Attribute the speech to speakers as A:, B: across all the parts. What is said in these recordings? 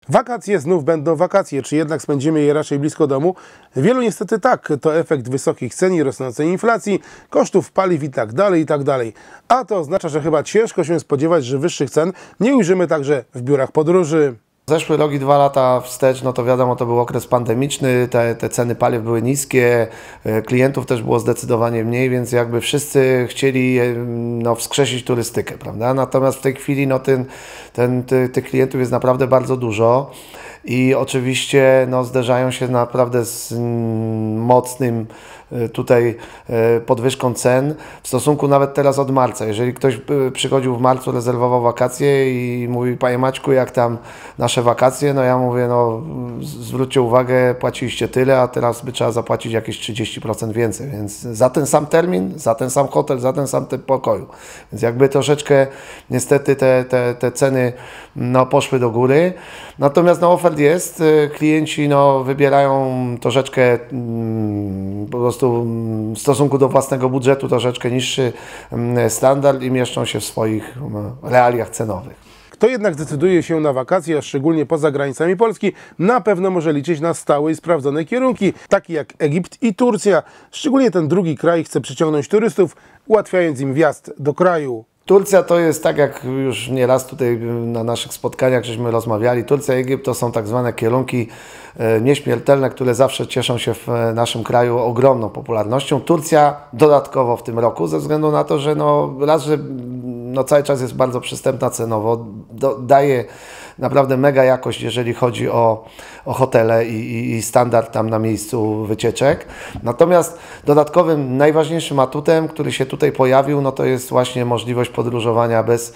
A: Wakacje znów będą wakacje, czy jednak spędzimy je raczej blisko domu? Wielu niestety tak, to efekt wysokich cen i rosnącej inflacji, kosztów paliw i tak dalej, i tak dalej. A to oznacza, że chyba ciężko się spodziewać, że wyższych cen nie ujrzymy także w biurach podróży.
B: Zeszły rok i 2 lata wstecz, no to wiadomo, to był okres pandemiczny, te ceny paliw były niskie, klientów też było zdecydowanie mniej, więc jakby wszyscy chcieli wskrzesić turystykę, prawda? Natomiast w tej chwili tych klientów jest naprawdę bardzo dużo i oczywiście zderzają się naprawdę z mocnym tutaj podwyżką cen w stosunku nawet teraz od marca. Jeżeli ktoś przychodził w marcu, rezerwował wakacje i mówi: panie Maćku, jak tam nasze wakacje? No ja mówię, zwróćcie uwagę, płaciliście tyle, a teraz by trzeba zapłacić jakieś 30% więcej, więc za ten sam termin, za ten sam hotel, za ten sam typ pokoju. Więc jakby troszeczkę niestety te ceny poszły do góry. Natomiast ofert jest, klienci wybierają troszeczkę po prostu w stosunku do własnego budżetu troszeczkę niższy standard i mieszczą się w swoich realiach cenowych.
A: Kto jednak zdecyduje się na wakacje, a szczególnie poza granicami Polski, na pewno może liczyć na stałe i sprawdzone kierunki, takie jak Egipt i Turcja. Szczególnie ten drugi kraj chce przyciągnąć turystów, ułatwiając im wjazd do kraju.
B: Turcja to jest, tak jak już nieraz tutaj na naszych spotkaniach żeśmy rozmawiali, Turcja i Egipt to są tak zwane kierunki nieśmiertelne, które zawsze cieszą się w naszym kraju ogromną popularnością. Turcja dodatkowo w tym roku, ze względu na to, że że cały czas jest bardzo przystępna cenowo, daje naprawdę mega jakość, jeżeli chodzi o hotele i standard tam na miejscu wycieczek. Natomiast dodatkowym, najważniejszym atutem, który się tutaj pojawił, to jest właśnie możliwość podróżowania bez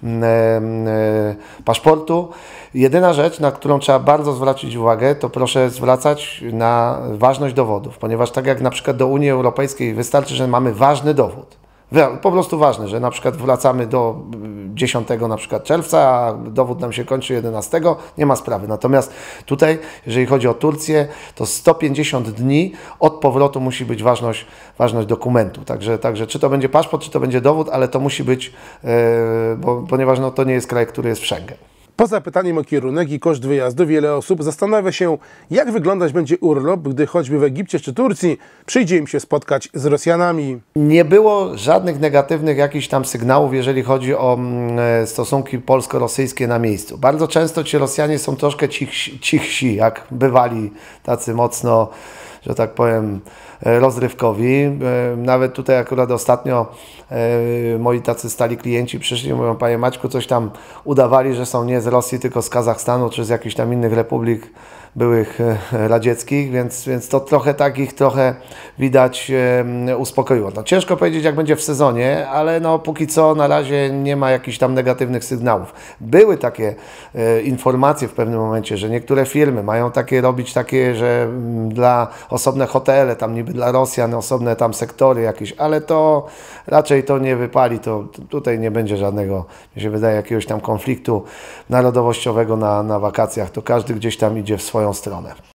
B: paszportu. Jedyna rzecz, na którą trzeba bardzo zwrócić uwagę, to proszę zwracać na ważność dowodów, ponieważ tak jak na przykład do Unii Europejskiej wystarczy, że mamy ważny dowód. Po prostu ważne, że na przykład wracamy do 10 na przykład czerwca, a dowód nam się kończy 11, nie ma sprawy. Natomiast tutaj, jeżeli chodzi o Turcję, to 150 dni od powrotu musi być ważność dokumentu. Także czy to będzie paszport, czy to będzie dowód, ale to musi być, ponieważ to nie jest kraj, który jest w Schengen.
A: Poza pytaniem o kierunek i koszt wyjazdu, wiele osób zastanawia się, jak wyglądać będzie urlop, gdy choćby w Egipcie czy Turcji przyjdzie im się spotkać z Rosjanami.
B: Nie było żadnych negatywnych jakichś tam sygnałów, jeżeli chodzi o stosunki polsko-rosyjskie na miejscu. Bardzo często ci Rosjanie są troszkę cichsi, jak bywali tacy mocno, że tak powiem, rozrywkowi. Nawet tutaj akurat ostatnio moi tacy stali klienci przyszli i mówią: panie Maćku, coś tam udawali, że są nie z Rosji, tylko z Kazachstanu, czy z jakichś tam innych republik byłych radzieckich, więc to trochę widać uspokoiło. Ciężko powiedzieć, jak będzie w sezonie, ale póki co na razie nie ma jakichś tam negatywnych sygnałów. Były takie informacje w pewnym momencie, że niektóre firmy mają robić takie, że dla osobne hotele, tam niby dla Rosjan, osobne tam sektory jakieś, ale to raczej to nie wypali, to tutaj nie będzie żadnego, mi się wydaje, jakiegoś tam konfliktu narodowościowego na wakacjach, to każdy gdzieś tam idzie w swoją stronę.